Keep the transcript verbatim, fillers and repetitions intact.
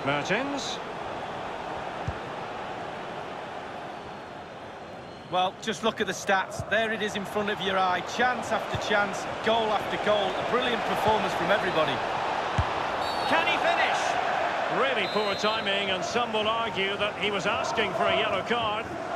Mertens. Well, just look at the stats. There it is in front of your eye. Chance after chance, goal after goal. A brilliant performance from everybody. Can he finish? Really poor timing, and some will argue that he was asking for a yellow card.